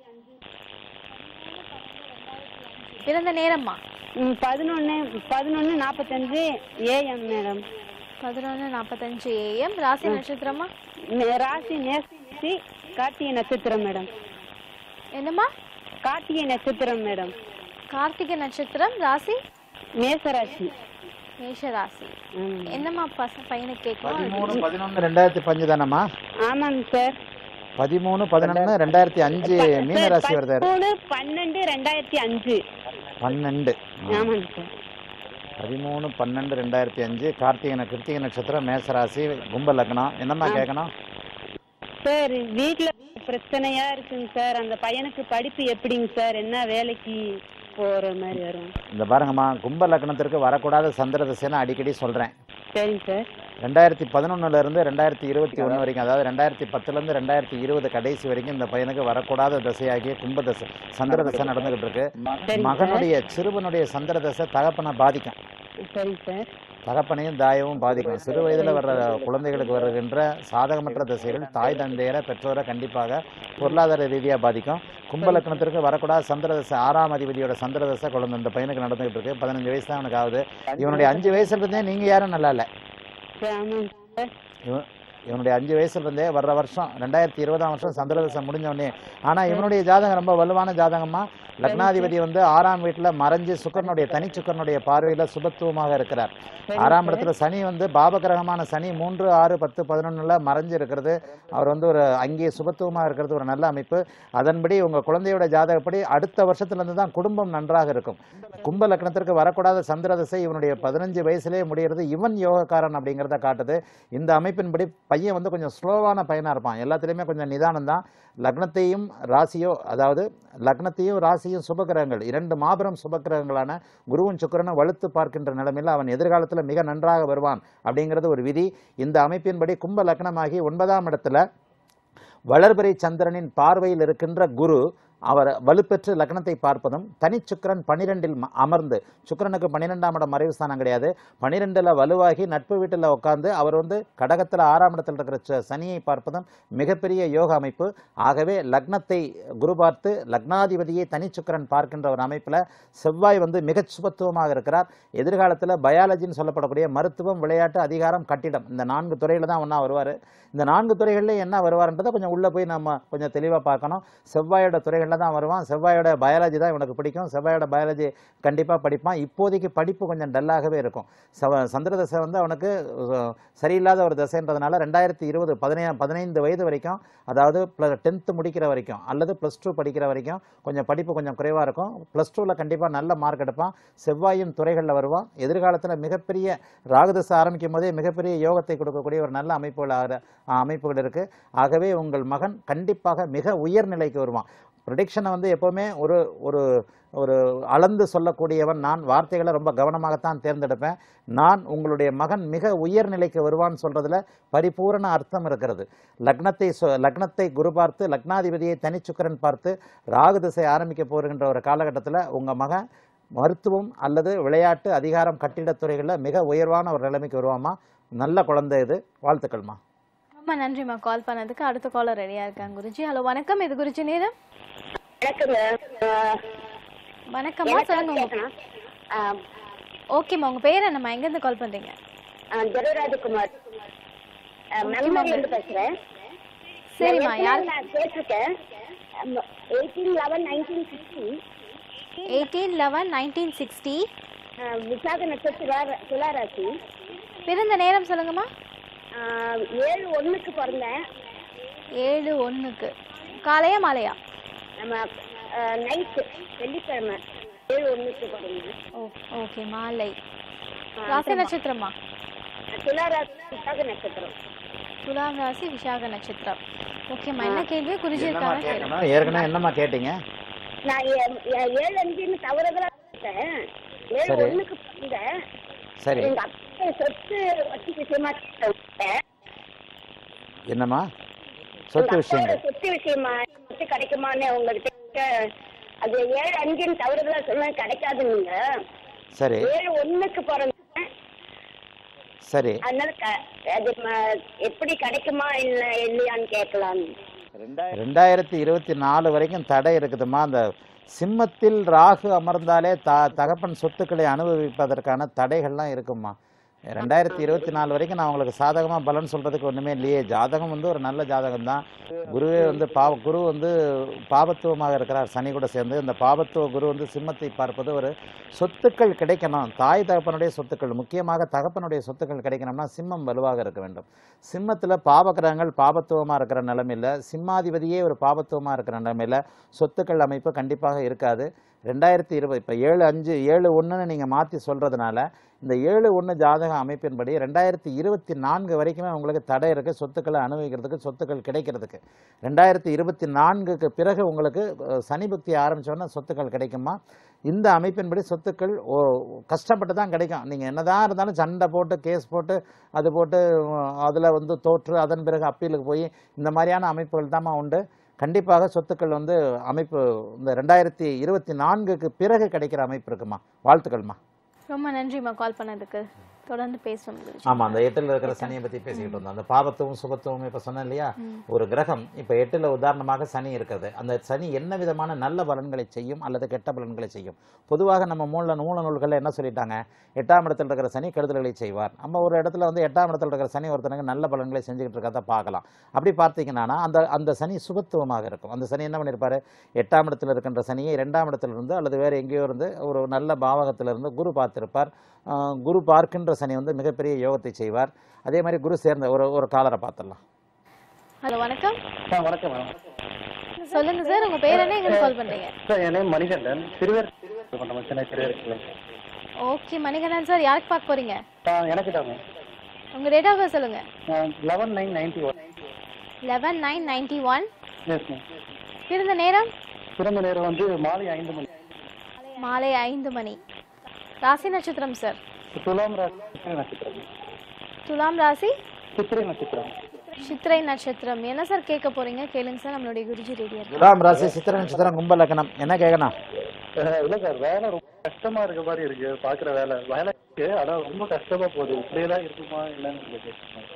பிறந்த நேரம்மா? ம் பதினொன்று பதினொன்று நாற்பத்தஞ்சு ஏஎம் மேடம். பதினொன்று நாற்பத்தஞ்சு ஏஎம். ராசி நட்சத்திரமா? ராசி நேசி கார்த்திகை நட்சத்திரம் மேடம். என்னம்மா? கார்த்திகை நட்சத்திரம் மேடம். கார்த்திகை நட்சத்திரம். ராசி? மேசராசி. மேஷராசி. என்னம்மா பச பையனுக்கு கேட்கணும்? பதிமூணு பதினொன்று ரெண்டாயிரத்தி பஞ்சு தானம்மா? ஆமாங்க சார். பதிமூணு பதினொன்று ரெண்டாயிரத்தி அஞ்சு மீனராசி வருது. பதிமூணு பன்னெண்டு ரெண்டாயிரத்தி அஞ்சு. பன்னெண்டு. ஆமாங்க சார். பதிமூணு பன்னெண்டு ரெண்டாயிரத்தி அஞ்சு கார்த்திகை கிருத்திகை நட்சத்திரம் மேசராசி கும்ப லக்னம். என்னம்மா கேட்கணும்? சார் வீட்டில் பிரச்சனையா இருக்குங்க சார். அந்த பையனுக்கு படிப்பு எப்படிங்க சார்? என்ன வேலைக்கு போற மாதிரி வரும்? இந்த பாருங்கம்மா, கும்ப லக்னத்திற்கு வரக்கூடாத சந்திர திசைன்னு அடிக்கடி சொல்றேன். சரிங்க சார். ரெண்டாயிரத்தி பதினொன்னுல இருந்து ரெண்டாயிரத்தி இருபத்தி ஒன்று வரைக்கும், அதாவது ரெண்டாயிரத்தி பத்துல இருந்து ரெண்டாயிரத்தி இருபது கடைசி வரைக்கும் இந்த பையனுக்கு வரக்கூடாத திசையாகிய கும்ப தசை சந்திர தசை நடந்துகிட்டு இருக்கு. மகனுடைய சிறுவனுடைய சந்திர தசை தகப்பனை பாதிக்கும். சரிங்க சார். தகப்பனையும் தாயவும் பாதிக்கும். சிறு வயதில் வர்ற குழந்தைகளுக்கு வருகின்ற சாதகமற்ற திசைகள் தாய் தந்தையரை பெற்றோரை கண்டிப்பாக பொருளாதார ரீதியாக பாதிக்கும். கும்பலக்கணத்திற்கு வரக்கூடாத சந்திர தசை ஆறாம் அதிபதியோட சந்திர தசை குழந்தை இந்த பையனுக்கு நடந்துகிட்டு இருக்கு. பதினஞ்சு வயசு தான் அவனுக்கு ஆகுது. இவனுடைய அஞ்சு வயசுல இருந்தே நீங்க யாரும் நல்லா இல்லை. இவனுடைய அஞ்சு வயசுல இருந்தே வர்ற வருஷம் ரெண்டாயிரத்தி இருபதாம் வருஷம் சந்திர தசை முடிஞ்ச உடனே, ஆனா இவனுடைய ஜாதகம் ரொம்ப வலுவான ஜாதகமா. லக்னாதிபதி வந்து ஆறாம் வீட்டுல மறைஞ்சு சுக்கரனுடைய தனி சுக்கரனுடைய பார்வையில சுபத்துவமாக இருக்கிறார். ஆறாம் இடத்துல சனி வந்து பாபகிரகமான சனி மூன்று ஆறு பத்து பதினொன்னுல மறைஞ்சு இருக்கிறது. அவர் வந்து ஒரு அங்கே சுபத்துவமாக இருக்கிறது ஒரு நல்ல அமைப்பு. அதன்படி உங்க குழந்தையோட ஜாதகப்படி அடுத்த வருஷத்துல இருந்து தான் குடும்பம் நன்றாக இருக்கும். கும்ப லக்னத்திற்கு வரக்கூடாத சந்திர தசை இவனுடைய பதினஞ்சு வயசுலேயே முடிகிறது. இவன் யோகக்காரன் அப்படிங்கிறத காட்டுது. இந்த அமைப்பின்படி பையன் வந்து கொஞ்சம் ஸ்லோவான பையனா இருப்பான். எல்லாத்துலேயுமே கொஞ்சம் நிதானம் தான். லக்னத்தையும் ராசியோ, அதாவது லக்னத்தையும் ராசியும் சுபகிரகங்கள், இரண்டு மாபெரும் சுபகிரகங்களான குருவும் சுக்கிரனும் வலுத்து பார்க்கின்ற நிலைமையில் அவன் எதிர்காலத்தில் மிக நன்றாக வருவான் அப்படிங்கிறது ஒரு விதி. இந்த அமைப்பின்படி கும்ப லக்னமாகி ஒன்பதாம் இடத்துல வளர்பிறை சந்திரனின் பார்வையில் இருக்கின்ற குரு அவர் வலுப்பெற்று லக்னத்தை பார்ப்பதும், தனி சுக்கிரன் பனிரெண்டில் அமர்ந்து, சுக்கிரனுக்கு பன்னிரெண்டாம் இடம் மறைவு ஸ்தானம் கிடையாது, பனிரெண்டுல வலுவாகி நட்பு வீட்டில் உட்கார்ந்து அவர் வந்து கடகத்தில் ஆறாம் இடத்தில் இருக்கிற சனியை பார்ப்பதும் மிகப்பெரிய யோக அமைப்பு. ஆகவே லக்னத்தை குரு பார்த்து லக்னாதிபதியை தனி சுக்கிரன் பார்க்கின்ற ஒரு அமைப்பில் செவ்வாய் வந்து மிக சுபத்துவமாக இருக்கிறார். எதிர்காலத்தில் பயாலஜின்னு சொல்லப்படக்கூடிய மருத்துவம், விளையாட்டு, அதிகாரம், கட்டிடம், இந்த நான்கு துறையில் தான் ஒன்றா வருவார். இந்த நான்கு துறைகளில் என்ன வருவார்ன்றதை கொஞ்சம் உள்ளே போய் நம்ம கொஞ்சம் தெளிவாக பார்க்கணும். செவ்வாயோட துறைகளில் தான் வருவான். செவ்வாயோட பயாலஜி தான் இவனுக்கு பிடிக்கும். செவ்வாயோட பயாலஜி கண்டிப்பாக படிப்பான். இப்போதைக்கு படிப்பு கொஞ்சம் டல்லாகவே இருக்கும். சந்திர தசை வந்து அவனுக்கு சரியில்லாத ஒரு தசைன்றதுனால ரெண்டாயிரத்தி இருபது பதினை பதினைந்து வயது வரைக்கும், அதாவது டென்த்து முடிக்கிற வரைக்கும் அல்லது ப்ளஸ் டூ படிக்கிற வரைக்கும் கொஞ்சம் படிப்பு கொஞ்சம் குறைவாக இருக்கும். ப்ளஸ் டூவில் கண்டிப்பாக நல்ல மார்க் எடுப்பான். செவ்வாயும் துறைகளில் வருவான். எதிர்காலத்தில் மிகப்பெரிய ராகுதசை ஆரம்பிக்கும் போதே மிகப்பெரிய யோகத்தை கொடுக்கக்கூடிய ஒரு நல்ல அமைப்புகள் அமைப்புகள் இருக்குது. ஆகவே உங்கள் மகன் கண்டிப்பாக மிக உயர்நிலைக்கு வருவான். ப்ரொடிக்ஷனை வந்து எப்போவுமே ஒரு ஒரு ஒரு அளந்து சொல்லக்கூடியவன் நான். வார்த்தைகளை ரொம்ப கவனமாகத்தான் தேர்ந்தெடுப்பேன். நான் உங்களுடைய மகன் மிக உயர்நிலைக்கு வருவான்னு சொல்றதுல பரிபூரண அர்த்தம் இருக்கிறது. லக்னத்தை லக்னத்தை குரு பார்த்து லக்னாதிபதியை தனிச்சுக்கரன் பார்த்து ராகு திசை ஆரம்பிக்க போகின்ற ஒரு காலகட்டத்தில் உங்கள் மகன் மருத்துவம் அல்லது விளையாட்டு, அதிகாரம், கட்டிடத்துறைகளில் மிக உயர்வான ஒரு நிலைமைக்கு வருவாமா. நல்ல குழந்தை இது. வாழ்த்துக்கள்மா. ரொம்ப நன்றிம்மா கால் பண்ணதுக்கு. அடுத்த காலர் ரெடியா இருக்காங்க குருஜி. ஹலோ வணக்கம், இது குருஜி நேரம். வணக்கம்மா, சொல்லுங்க. ஓகேம்மா, உங்க பேர் என்னம்மா, எங்க இருந்து கால் பண்றீங்க? ஜெயராஜகுமார் பேசுறேன். சரிம்மா, யார்? கேட்டிருக்கேன். Eighteen eleven nineteen sixty eighteen eleven nineteen sixty விசாக நட்சத்திரம் துளாராசி. பிறந்த நேரம் சொல்லுங்கம்மா. ஏழு ஒண்ணுக்கு பிறந்தேன். ஏழு ஒண்ணுக்கு காலையா மாலையா? நம்ம நைட்டு வெள்ளிக்கிழமை ஏழு ஒண்ணுக்கு பிறந்தேன். ஓ ஓகே, மாலை. ராசி நட்சத்திரமா? துளாராசி விசாக நட்சத்திரம். துலாம் ராசி விசாக நட்சத்திரம். ஓகேம்மா, என்ன கேள்வி குருஜி இருக்காங்க? ஏற்கனவே என்னம்மா கேட்டீங்க? நான் ஏழு அஞ்சுன்னு தவறுதலா கேட்டேன். ஏழு ஒண்ணுக்கு பிறந்தேன். சரி, எங்க அப்பா சொத்து வச்சு விஷயமா என்னம்மா சொத்து விஷயங்கள் சொத்து விஷயமா சொத்து கிடைக்குமான்னு உங்ககிட்ட அது ஏழு அஞ்சுன்னு தவறுதலா சொன்ன கிடைக்காதுங்க. சரி, ஏழு ஒண்ணுக்கு பிறந்தேன். சரி. அதனால க- அது ம- எப்படி கிடைக்குமா இல்ல இல்லையான்னு கேட்கலாம். ரெண்டாயிரத்தி இருபத்தி நாலு வரைக்கும் தடை இருக்குதுமா. அந்த சிம்மத்தில் ராகு அமர்ந்தாலே த தகப்பன் சொத்துக்களை அனுபவிப்பதற்கான தடைகள்லாம் இருக்குமா. ரெண்டாயிரத்தி இருபத்தி நாலு வரைக்கும் நான் உங்களுக்கு சாதகமாக பலன் சொல்கிறதுக்கு ஒன்றுமே இல்லையே. ஜாதகம் வந்து ஒரு நல்ல ஜாதகம் தான். குருவே வந்து பாவ குரு வந்து பாபத்துவமாக இருக்கிறார் சனி கூட சேர்ந்து. இந்த பாபத்துவ குரு வந்து சிம்மத்தை பார்ப்பது ஒரு சொத்துக்கள் கிடைக்கணும். தாய் தகப்பனுடைய சொத்துக்கள், முக்கியமாக தகப்பனுடைய சொத்துக்கள் கிடைக்கணும்னா சிம்மம் வலுவாக இருக்க வேண்டும். சிம்மத்தில் பாவகிரகங்கள் பாபத்துவமாக இருக்கிற நிலைமையில், சிம்மாதிபதியே ஒரு பாபத்துவமாக இருக்கிற நிலைமையில் சொத்துக்கள் அமைப்பு கண்டிப்பாக இருக்காது. ரெண்டாயிரத்தி இருபது இப்போ ஏழு அஞ்சு ஏழு ஒன்றுன்னு நீங்கள் மாற்றி சொல்கிறதுனால இந்த ஏழு ஒன்று ஜாதக அமைப்பின்படி ரெண்டாயிரத்தி இருபத்தி நான்கு வரைக்குமே உங்களுக்கு தடை இருக்குது சொத்துக்களை அனுபவிக்கிறதுக்கு, சொத்துக்கள் கிடைக்கிறதுக்கு. ரெண்டாயிரத்தி இருபத்தி நான்குக்கு பிறகு உங்களுக்கு அஹ், சனி புக்தி ஆரம்பித்தோன்னா சொத்துக்கள் கிடைக்குமா. இந்த அமைப்பின்படி சொத்துக்கள் ஓ கஷ்டப்பட்டு தான் கிடைக்கும். நீங்கள் என்னதான் இருந்தாலும் சண்டை போட்டு கேஸ் போட்டு அது போட்டு அதில் வந்து தோற்று அதன் பிறகு அப்பீலுக்கு போய் இந்த மாதிரியான அமைப்புகள் தாம்மா உண்டு. கண்டிப்பாக சொத்துக்கள் வந்து அமைப்பு இந்த ரெண்டாயிரத்தி இருபத்தி நான்குக்கு பிறகு கிடைக்கிற அமைப்பு இருக்குமா. வாழ்த்துக்கள்மா. ரொம்ப நன்றிம்மா கால் பண்ணதுக்கு. தொடர்ந்து பேசுவோம் குருஜி. ஆமா, அந்த எட்டுல இருக்கிற சனியை பத்தி பேசிக்கிட்டு இருந்தோம். அந்த பாபத்துவம் சுபத்துவம் இப்ப சொன்னேன் இல்லையா. ஒரு கிரகம் இப்ப எட்டுல உதாரணமாக சனி இருக்கிறது. அந்த சனி என்ன விதமான நல்ல பலன்களை செய்யும் அல்லது கெட்ட பலன்களை செய்யும். பொதுவாக நம்ம மூல மூல நூல்களில் என்ன சொல்லிட்டாங்க, எட்டாம் இடத்துல இருக்கிற சனி கெடுதல்களை செய்வார். நம்ம ஒரு இடத்துல வந்து எட்டாம் இடத்துல இருக்கிற சனி ஒருத்தனுக்கு நல்ல பலன்களை செஞ்சுக்கிட்டு இருக்கிறத பார்க்கலாம். அப்படி பார்த்தீங்கன்னா அந்த அந்த சனி சுபத்துவமாக இருக்கும். அந்த சனி என்ன பண்ணியிருப்பாரு, எட்டாம் இடத்துல இருக்கின்ற சனியை இரண்டாம் இடத்துல இருந்து அல்லது வேற எங்கேயோ இருந்து ஒரு நல்ல பாவகத்திலிருந்து குரு பார்த்திருப்பார். ஆஹ் குரு பார்க்கின்ற சனி வந்து மிகப்பெரிய யோகத்தை செய்வார். அதே மாதிரி குரு சேர்ந்த ஒரு ஒரு காலரை பார்த்துடலாம். ஹலோ வணக்கம். சார் வணக்கம் மேம். சொல்லுங்க சார், உங்க பேர் என்ன, எங்க கால் பண்றீங்க? சார் என் நேம் மணிகண்டன். திருவேர் பண்ணுறோம், சென்னை திருவேர். ஓகே மணிகண்டன் சார், யாருக்கு பார்க்க போறீங்க? எனக்கு தாங்க உங்க டேட் ஆஃப் பர்த் சொல்லுங்க. Eleven nine ninety one. Eleven nine ninety one. Yes ma'am. பிறந்த நேரம் பிறந்த நேரம் வந்து மாலை ஐந்து மணி. மாலை ஐந்து மணி. ராசி நட்சத்திரம் சார்? துலாம் ராசி நட்சத்திரம். துலாம் ராசி சித்திரை நட்சத்திரம். சித்திரை நட்சத்திரம். என்ன சார் கேட்க போறீங்க? கேளுங்க சார், நம்மளுடைய குருஜி ரெடியா இருக்கு. துலாம் ராசி சித்திரை நட்சத்திரம் கும்ப லக்னம். என்ன கேட்கணும்? இல்லை சார், வேலை ரொம்ப கஷ்டமா இருக்க மாதிரி இருக்கு. பார்க்குற வேலை வேலை இருக்கு, ஆனால் ரொம்ப கஷ்டமா போகுது. இப்படியெல்லாம் இருக்குமா இல்லைன்னு.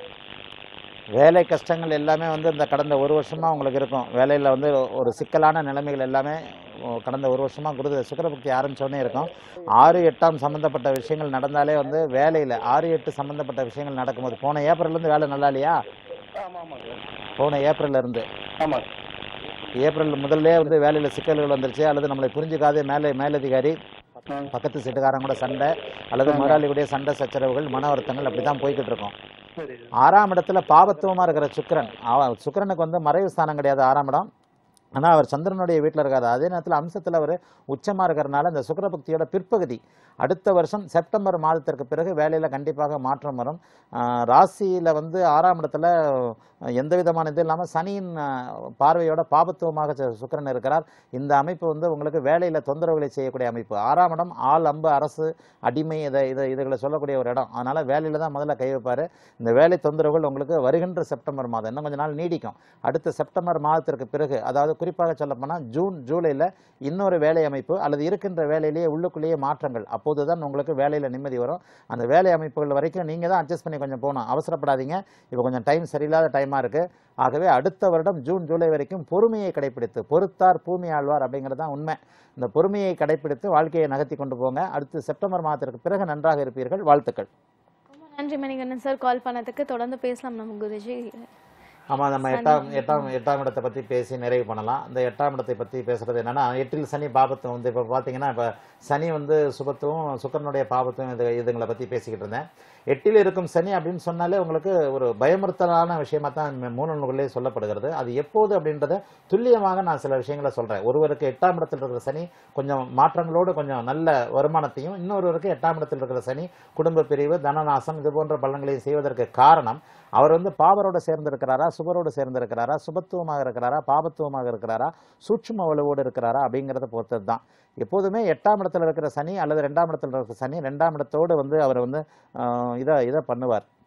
வேலை கஷ்டங்கள் எல்லாமே வந்து இந்த கடந்த ஒரு வருஷமாக உங்களுக்கு இருக்கும். வேலையில் வந்து ஒரு சிக்கலான நிலைமைகள் எல்லாமே கடந்த ஒரு வருஷமாக குரு சுக்கிரபக்தி ஆரம்பித்தோடனே இருக்கும். ஆறு எட்டாம் சம்மந்தப்பட்ட விஷயங்கள் நடந்தாலே வந்து வேலையில் ஆறு எட்டு சம்மந்தப்பட்ட விஷயங்கள் நடக்கும்போது, போன ஏப்ரல்லேருந்து வேலை நல்லா இல்லையா? ஆமாம் ஆமாம் சார். போன ஏப்ரல்லேருந்து ஆமாம் ஏப்ரல் முதல்ல வந்து வேலையில் சிக்கல்கள் வந்துருச்சு. அல்லது நம்மளை புரிஞ்சுக்காத மேலே மேலதிகாரி, பக்கத்து சீட்டுக்காரங்க கூட சண்டை, அல்லது முதலாளி கூட சண்டை சச்சரவுகள், மன வருத்தங்கள் அப்படி தான் போய்கிட்டு இருக்கோம். ஆறாம் இடத்துல பாபத்துவமாக இருக்கிற சுக்கிரன், அவ- சுக்கிரனுக்கு வந்து மறைவு ஸ்தானம் கிடையாது ஆறாம் இடம். ஆனால் அவர் சந்திரனுடைய வீட்டில் இருக்காரு. அதே நேரத்தில் அம்சத்தில் அவர் உச்சமாக இருக்கிறனால இந்த சுக்கிரபக்தியோட பிற்பகுதி அடுத்த வருஷம் செப்டம்பர் மாதத்திற்கு பிறகு வேலையில் கண்டிப்பாக மாற்றம் வரும். ராசியில் வந்து ஆறாம் இடத்துல எந்த விதமான இது இல்லாமல் சனியின் ஆஹ், பார்வையோட பாபத்துவமாக சு- சுக்கிரன் இருக்கிறார். இந்த அமைப்பு வந்து உங்களுக்கு வேலையில் தொந்தரவுகளை செய்யக்கூடிய அமைப்பு. ஆறாம் இடம் ஆள் அம்பு அரசு அடிமை இதை இதை இதுகளை சொல்லக்கூடிய ஒரு இடம். அதனால் வேலையில் தான் முதல்ல கை வைப்பார். இந்த வேலை தொந்தரவுகள் உங்களுக்கு வருகின்ற செப்டம்பர் மாதம் இன்னும் கொஞ்ச நாள் நீடிக்கும். அடுத்த செப்டம்பர் மாதத்திற்கு பிறகு, அதாவது குறிப்பாக சொல்லப்போனால் ஜூன் ஜூலையில் இன்னொரு வேலை அமைப்பு அல்லது இருக்கின்ற வேலையிலேயே உள்ளுக்குள்ளேயே மாற்றங்கள். அப்போது தான் உங்களுக்கு வேலையில் நிம்மதி வரும். அந்த வேலை அமைப்புகள் வரைக்கும் நீங்கள் தான் அட்ஜஸ்ட் பண்ணி கொஞ்சம் போகணும். அவசரப்படாதீங்க. இப்போ கொஞ்சம் டைம் சரியில்லாத டைமாக இருக்குது. ஆகவே அடுத்த வருடம் ஜூன் ஜூலை வரைக்கும் பொறுமையை கடைப்பிடித்து, பொறுத்தார் பூமி ஆழ்வார் அப்படிங்கிறது தான் உண்மை. இந்த பொறுமையை கடைப்பிடித்து வாழ்க்கையை நகர்த்தி கொண்டு போங்க. அடுத்து செப்டம்பர் மாதத்திற்கு பிறகு நன்றாக இருப்பீர்கள். வாழ்த்துக்கள். ரொம்ப நன்றி மணிகண்டன் சார் கால் பண்ணதுக்கு. தொடர்ந்து பேசலாம் நம்ம குருஜி. ஆமாம், நம்ம எட்டாம் எட்டாம் எட்டாம் இடத்தை பற்றி பேசி நிறைவு பண்ணலாம். இந்த எட்டாம் இடத்தை பற்றி பேசுகிறது என்னென்னா, எட்டில் சனி பாபத்துவம் வந்து இப்போ பார்த்தீங்கன்னா, இப்போ சனி வந்து சுபத்துவம், சுக்கரனுடைய பாபத்துவம், இது இதுங்களை பற்றி பேசிக்கிட்டு இருந்தேன். எட்டில் இருக்கும் சனி அப்படின்னு சொன்னாலே உங்களுக்கு ஒரு பயமுறுத்தலான விஷயமா தான் மூணு நூல்களே சொல்லப்படுகிறது. அது எப்போது அப்படின்றத துல்லியமாக நான் சில விஷயங்களை சொல்கிறேன். ஒருவருக்கு எட்டாம் இடத்தில் இருக்கிற சனி கொஞ்சம் மாற்றங்களோடு கொஞ்சம் நல்ல வருமானத்தையும், இன்னொருவருக்கு எட்டாம் இடத்தில் இருக்கிற சனி குடும்ப பிரிவு, தனநாசம், இது போன்ற பலன்களையும் செய்வதற்கு காரணம் அவர் வந்து பாவரோடு சேர்ந்திருக்கிறாரா, சுபரோடு சேர்ந்திருக்கிறாரா, சுபத்துவமாக இருக்கிறாரா, பாபத்துவமாக இருக்கிறாரா, சூட்சும வலுவோடு இருக்கிறாரா அப்படிங்கிறத பொறுத்தது தான். எப்போதுமே எட்டாம் இடத்துல இருக்கிற சனி அல்லது ரெண்டாம் இடத்துல இருக்கிற சனி ரெண்டாம் இடத்தோடு வந்து அவர் வந்து இதை இதை பண்ணுவார்.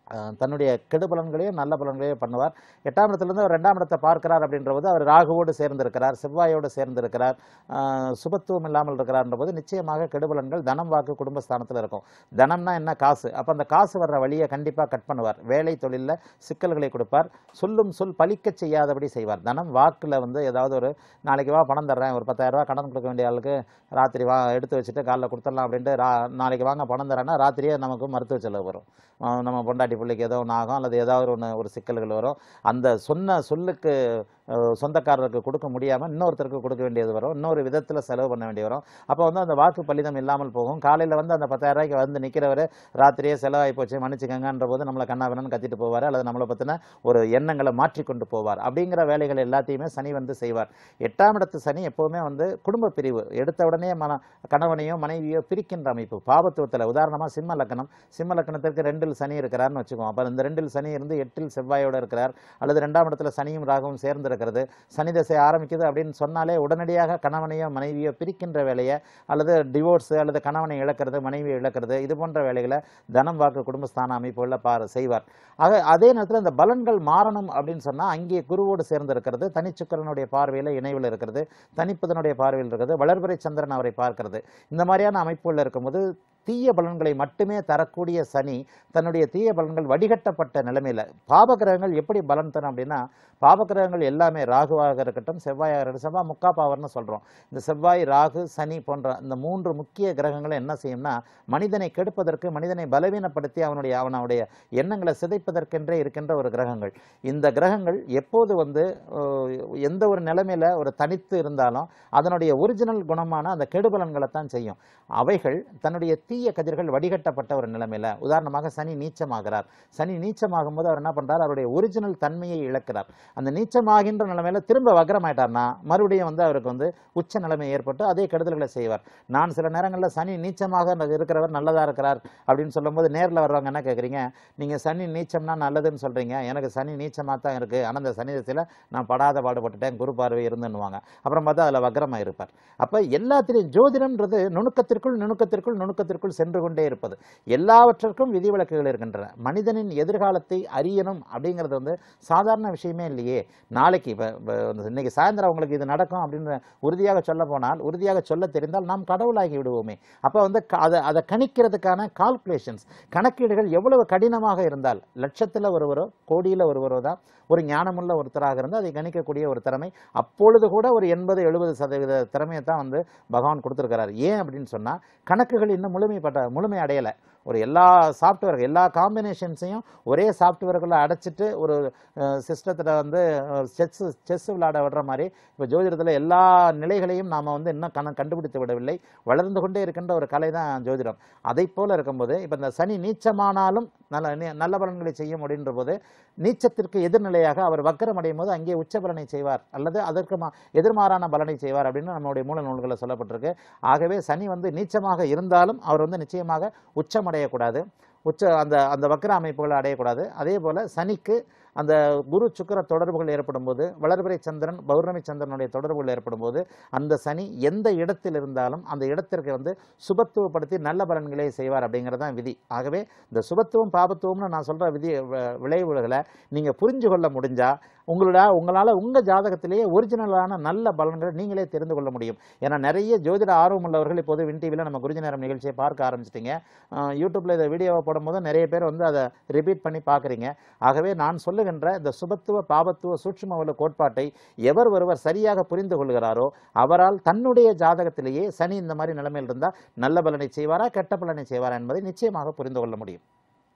தன்னுடைய கெடு பலன்களையும் நல்ல பலன்களையும் பண்ணுவார். எட்டாம் இடத்துலேருந்து அவர் ரெண்டாம் இடத்தை பார்க்கிறார் அப்படின்றபோது அவர் ராகுவோடு சேர்ந்திருக்கிறார், செவ்வாயோடு சேர்ந்திருக்கிறார், சுபத்துவம் இல்லாமல் இருக்கிறார்ன்ற போது நிச்சயமாக கெடுபலன்கள் தனம் வாக்கு குடும்பஸ்தானத்தில் இருக்கும். தனம்னா என்ன? காசு. அப்போ அந்த காசு வர்ற வழியை கண்டிப்பாக கட் பண்ணுவார். வேலை தொழிலில் சிக்கல்களை கொடுப்பார். சொல்லும் சொல் பலிக்க செய்யாதபடி செய்வார். தனம் வாக்கில் வந்து ஏதாவது ஒரு நாளைக்கு வா பணம் தர்றேன், ஒரு பத்தாயிரம் ரூபா கடன் கொடுக்க வேண்டிய ஆளுக்கு ராத்திரி வா எடுத்து வச்சுட்டு காலைல கொடுத்துடலாம் அப்படின்ட்டு ரா நாளைக்கு வாங்க பணம் தரேன்னா ராத்திரியே நமக்கு மருத்துவ செலவு வரும். நம்ம பொண்டாட்டி பிள்ளைக்கு ஏதோ ஒன்று ஆகும், அல்லது ஏதாவது ஒன்று ஒரு சிக்கல்கள் வரும். அந்த சொன்ன சொல்லுக்கு சொந்தக்காரருக்கு கொடுக்க முடியாமல் இன்னொருத்தருக்கு கொடுக்க வேண்டியது வரும், இன்னொரு விதத்தில் செலவு பண்ண வேண்டிய வரும். அப்போ வந்து அந்த வாக்கு பலிதம் இல்லாமல் போகும். காலையில் வந்து அந்த பத்தாயிரம் ரூபாய்க்கு வந்து நிற்கிறவர் ராத்திரியே செலவாகி போச்சு மன்னிச்சுக்கங்கன்ற போது நம்மளை கண்ணாவினன்னு கத்திட்டு போவார், அல்லது நம்மளை பற்றின ஒரு எண்ணங்களை மாற்றிக்கொண்டு போவார். அப்படிங்கிற வேலைகள் எல்லாத்தையுமே சனி வந்து செய்வார். எட்டாம் இடத்து சனி எப்போவுமே வந்து குடும்ப பிரிவு, எடுத்த உடனே மன கணவனையோ மனைவியோ பிரிக்கின்ற அமைப்பு பாபத்துவத்தில். உதாரணமாக சிம்ம லக்கணம், சிம்ம லக்கணத்திற்கு ரெண்டில் சனி இருக்கிறார்னு வச்சுக்கோம். அப்போ இந்த ரெண்டில் சனி இருந்து எட்டில் செவ்வாயோடு இருக்கிறார், அல்லது ரெண்டாம் இடத்துல சனியும் ராகவும் சேர்ந்து இருக்கிறது. சனி தசை ஆரம்பிக்குது அப்படின்னு சொன்னாலே உடனடியாக கணவனையோ மனைவியோ பிரிக்கின்ற வேலையை, அல்லது டிவோர்ஸ், அல்லது கணவனை இழக்கிறது, மனைவியை இழக்கிறது, இது போன்ற வேலைகளை தனம் வாக்கு குடும்பஸ்தான அமைப்புகளில் பார் செய்வார். ஆக அதே நேரத்தில் இந்த பலன்கள் மாறணும் அப்படின்னு சொன்னால் அங்கே குருவோடு சேர்ந்து இருக்கிறது, தனிச்சுக்கரனுடைய பார்வையில் இணைவில் இருக்கிறது, தனிப்பதனுடைய பார்வையில் இருக்கிறது, வளர்பிறை சந்திரன் அவரை பார்க்கிறது. இந்த மாதிரியான அமைப்புகளில் இருக்கும்போது தீய பலன்களை மட்டுமே தரக்கூடிய சனி தன்னுடைய தீய பலன்கள் வடிகட்டப்பட்ட நிலைமையில் பாபகிரகங்கள் எப்படி பலன் தரும் அப்படின்னா, பாபகிரகங்கள் எல்லாமே ராகுவாக இருக்கட்டும், செவ்வாயாக இருக்கட்டும், செவ்வாய் முக்கா பாவர்னு சொல்கிறோம். இந்த செவ்வாய், ராகு, சனி போன்ற இந்த மூன்று முக்கிய கிரகங்களை என்ன செய்யும்னா மனிதனை கெடுப்பதற்கு, மனிதனை பலவீனப்படுத்தி அவனுடைய அவனுடைய எண்ணங்களை சிதைப்பதற்கென்றே இருக்கின்ற ஒரு கிரகங்கள். இந்த கிரகங்கள் எப்போது வந்து எந்த ஒரு நிலைமையில் ஒரு தனித்து இருந்தாலும் அதனுடைய ஒரிஜினல் குணமான அந்த கெடுபலன்களை தான் செய்யும். அவைகள் தன்னுடைய தீய கதிர்கள் வடிகட்டப்பட்ட ஒரு நிலைமையில், உதாரணமாக சனி நீச்சமாகிறார். சனி நீச்சமாகும் போது அவர் என்ன பண்ணுறார்? அவருடைய ஒரிஜினல் தன்மையை இழக்கிறார். அந்த நீச்சமாகின்ற நிலைமையில திரும்ப வக்ரமாயிட்டார்னா மறுபடியும் வந்து அவருக்கு வந்து உச்ச நிலைமை ஏற்பட்டு அதே கெடுதல்களை செய்வார். நான் சில நேரங்களில் சனி நீச்சமாக இருக்கிறவர் நல்லதாக இருக்கிறார் அப்படின்னு சொல்லும்போது நேரில் வர்றவங்க என்ன கேட்குறீங்க, நீங்கள் சனி நீச்சம்னா நல்லதுன்னு சொல்கிறீங்க, எனக்கு சனி நீச்சமாக தான் இருக்குது, ஆனால் அந்த சனி திசையில் நான் படாத பாடுபட்டுட்டேன், குரு பார்வை இருந்துன்னுவாங்க. அப்புறம் பார்த்தா அதில் வக்ரமாக இருப்பார். அப்போ எல்லாத்திலையும் ஜோதிடம்ன்றது நுணுக்கத்திற்குள் நுணுக்கத்திற்குள் நுணுக்கத்திற்குள் சென்று கொண்டே இருப்பது. எல்லாவற்றிற்கும் விதிவிலக்குகள் இருக்கின்றன. மனிதனின் எதிர்காலத்தை அறியணும் அப்படிங்கிறது வந்து சாதாரண விஷயமே இல்லையே. நாளைக்கு இப்போ இன்னைக்கு சாயந்தரம் உங்களுக்கு இது நடக்கும் அப்படின்னு உறுதியாக சொல்ல போனால், உறுதியாக சொல்ல தெரிந்தால் நாம் கடவுளாகி விடுவோமே. அப்போ வந்து அதை அதை கணிக்கிறதுக்கான கால்குலேஷன்ஸ், கணக்கீடுகள் எவ்வளவு கடினமாக இருந்தால், லட்சத்தில் ஒருவரோ கோடியில் ஒருவரோ தான் ஒரு ஞானமுள்ள ஒருத்தராக இருந்து அதை கணிக்கக்கூடிய ஒரு திறமை அப்பொழுது கூட ஒரு எண்பது எழுபது சதவீத திறமையை தான் வந்து பகவான் கொடுத்துருக்கிறார். ஏன் அப்படின்னு சொன்னால் கணக்குகள் இன்னும் முழுமைப்பட்ட முழுமை அடையலை. ஒரு எல்லா சாஃப்ட்வேர் எல்லா காம்பினேஷன்ஸையும் ஒரே சாஃப்ட்வேர்களை அடைச்சிட்டு ஒரு சிஸ்டத்தில் வந்து செஸ் செஸ் விளையாட விடுற மாதிரி இப்போ ஜோதிடத்தில் எல்லா நிலைகளையும் நாம் வந்து இன்னும் கண கண்டுபிடித்து விடவில்லை. வளர்ந்து கொண்டே இருக்கின்ற ஒரு கலை தான் ஜோதிடம். அதை போல் இருக்கும்போது இப்போ இந்த சனி நீச்சமானாலும் நல்ல நல்ல பலன்களை செய்யும் அப்படின்ற போது நீச்சத்திற்கு எதிர்நிலையாக அவர் வக்கரம் அடையும் போது அங்கே உச்ச பலனை செய்வார், அல்லது அதற்கு மா எதிர்மாறான பலனை செய்வார் அப்படின்னு நம்மளுடைய மூல நூல்களில் சொல்லப்பட்டிருக்கு. ஆகவே சனி வந்து நீச்சமாக இருந்தாலும் அவர் வந்து நிச்சயமாக உச்சம் அடையக்கூடாது, உச்ச அந்த அந்த வக்கர அமைப்புகளை அடையக்கூடாது. அதே போல் சனிக்கு அந்த குரு சுக்கிர தொடர்புகள் ஏற்படும் போது, வளர்பிறை சந்திரன் பௌர்ணமி சந்திரனுடைய தொடர்புகள் ஏற்படும் போது அந்த சனி எந்த இடத்தில் இருந்தாலும் அந்த இடத்திற்கு வந்து சுபத்துவப்படுத்தி நல்ல பலன்களை செய்வார் அப்படிங்கிறதான் விதி. ஆகவே இந்த சுபத்துவம் பாபத்துவம்னு நான் சொல்கிற விதி விளைவுகளை நீங்கள் புரிஞ்சு கொள்ள முடிஞ்சால் உங்களோட உங்களால் உங்கள் ஜாதகத்திலேயே ஒரிஜினலான நல்ல பலன்களை நீங்களே தெரிந்து கொள்ள முடியும். ஏன்னா நிறைய ஜோதிட ஆர்வம் உள்ளவர்கள் இப்போது வின் டிவியில் நம்ம குருஜி நேரம் நிகழ்ச்சியை பார்க்க ஆரம்பிச்சிட்டிங்க. யூடியூப்பில் இதை வீடியோவை போடும்போது நிறைய பேர் வந்து அதை ரிப்பீட் பண்ணி பார்க்குறீங்க. ஆகவே நான் சொல்லுகின்ற இந்த சுபத்துவ பாபத்துவ சூட்சும கோட்பாட்டை எவர் ஒருவர் சரியாக புரிந்து கொள்கிறாரோ அவரால் தன்னுடைய ஜாதகத்திலேயே சனி இந்த மாதிரி நிலைமையில் இருந்தால் நல்ல பலனை செய்வாரா கெட்ட பலனை செய்வாரா என்பதை நிச்சயமாக புரிந்து கொள்ள முடியும்.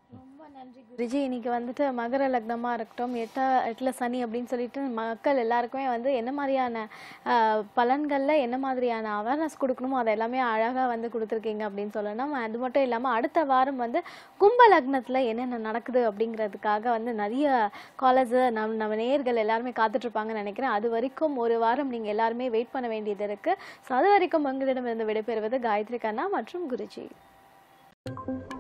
குருஜி, இன்னைக்கு வந்துட்டு மகர லக்னமாக இருக்கட்டும், எட்டா எட்டில் சனி அப்படின்னு சொல்லிட்டு மக்கள் எல்லாருக்குமே வந்து என்ன மாதிரியான பலன்களில் என்ன மாதிரியான அவேர்னஸ் கொடுக்கணுமோ அதை எல்லாமே அழகாக வந்து கொடுத்துருக்கீங்க அப்படின்னு சொல்லணும். அது மட்டும் இல்லாமல் அடுத்த வாரம் வந்து கும்ப லக்னத்தில் என்னென்ன நடக்குது அப்படிங்கிறதுக்காக வந்து நிறைய காலேஜ் நம் நம்ம நேயர்கள் எல்லாருமே காத்துட்ருப்பாங்கன்னு நினைக்கிறேன். அது வரைக்கும் ஒரு வாரம் நீங்கள் எல்லாருமே வெயிட் பண்ண வேண்டியது இருக்குது. ஸோ அது வரைக்கும் உங்களிடமிருந்து விடைபெறுவது காயத்ரி கண்ணா மற்றும் குருஜி.